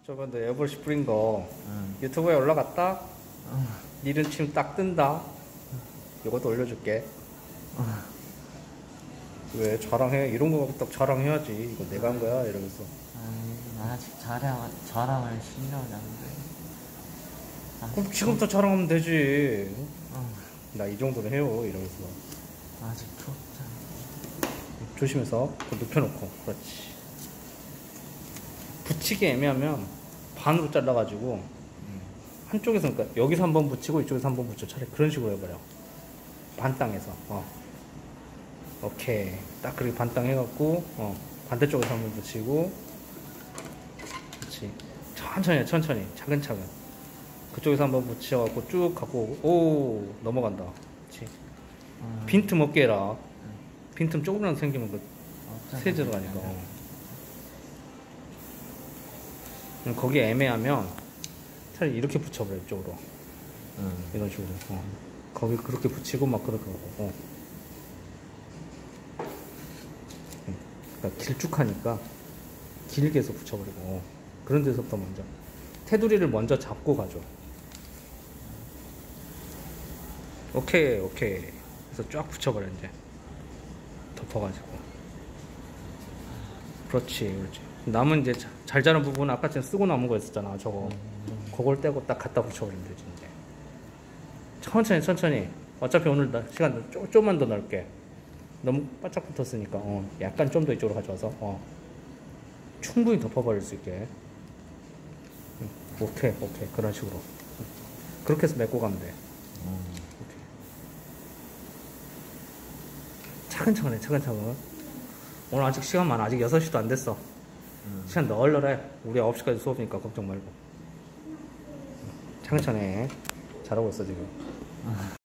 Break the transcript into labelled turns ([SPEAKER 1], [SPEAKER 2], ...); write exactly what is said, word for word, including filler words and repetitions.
[SPEAKER 1] 저번에 에어브러쉬 뿌린 거
[SPEAKER 2] 응.
[SPEAKER 1] 유튜브에 올라갔다?
[SPEAKER 2] 응.
[SPEAKER 1] 니른 침 딱 뜬다? 이것도 올려줄게.
[SPEAKER 2] 응.
[SPEAKER 1] 왜 자랑해? 이런 거 딱 자랑해야지. 이거 내가 한 거야? 이러면서.
[SPEAKER 2] 아니, 나 아직 자랑, 자랑을 신경을 안 돼. 아,
[SPEAKER 1] 그럼 지금부터 자랑하면 되지.
[SPEAKER 2] 응.
[SPEAKER 1] 나 이 정도는 해요. 이러면서.
[SPEAKER 2] 아직 초짜.
[SPEAKER 1] 조심해서 또 눕혀놓고. 그렇지. 붙이기 애매하면 반으로 잘라가지고 한쪽에서, 그러니까 여기서 한번 붙이고 이쪽에서 한번 붙여. 차라리 그런 식으로 해버려. 반 땅에서. 어. 오케이. 딱 그렇게 반 땅 해갖고 어. 반대쪽에서 한번 붙이고. 그렇지. 천천히 천천히 차근차근. 그쪽에서 한번 붙여갖고 쭉 갖고 오 넘어간다. 그렇지.
[SPEAKER 2] 응.
[SPEAKER 1] 빈틈 없게 해라. 빈틈 조금만 생기면 그 새 들어가니까. 어. 거기 애매하면 차라리 이렇게 붙여버려. 이쪽으로.
[SPEAKER 2] 응.
[SPEAKER 1] 이런 식으로. 어. 거기 그렇게 붙이고 막 그렇게 하고. 어. 그러니까 길쭉하니까 길게 해서 붙여버리고. 어. 그런 데서부터 먼저 테두리를 먼저 잡고 가죠. 오케이 오케이. 그래서 쫙 붙여버려. 이제 덮어가지고. 그렇지 그렇지. 남은 이제 잘 자른 부분은 아까 전에 쓰고 남은 거 있었잖아. 저거
[SPEAKER 2] 음.
[SPEAKER 1] 그걸 떼고 딱 갖다 붙여버리면 되지. 이제 천천히 천천히. 어차피 오늘 나 시간 좀, 좀만 더 넓게. 너무 바짝 붙었으니까 어, 약간 좀 더 이쪽으로 가져와서 어, 충분히 덮어버릴 수 있게. 응. 오케이 오케이. 그런 식으로 그렇게 해서 메고 가면 돼.
[SPEAKER 2] 응.
[SPEAKER 1] 오케이. 차근차근 해 차근차근. 오늘 아직 시간 많아. 아직 여섯 시도 안 됐어.
[SPEAKER 2] 응.
[SPEAKER 1] 시간 널널해. 우리 아홉 시까지 수업이니까 걱정 말고. 차근차근 해. 잘하고 있어 지금.
[SPEAKER 2] 응.